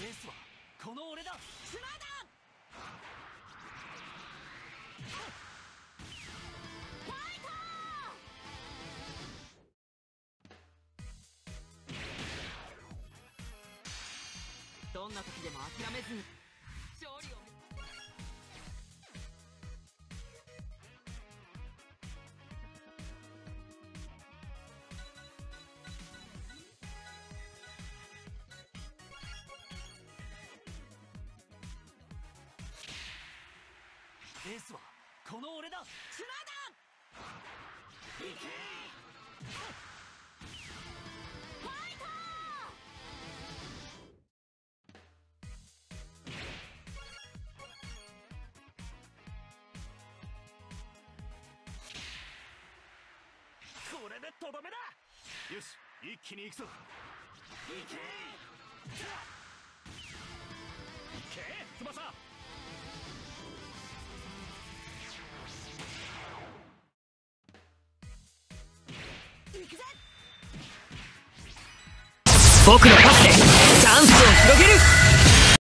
ースはこの俺だ。スライダーファイトー。どんな時でも諦めずに勝利を。エースはこの俺だ。スライダーいけファイトー。これでとどめだ。よし、一気に行くぞ。いけ翼。僕のパスでチャンスを広げる。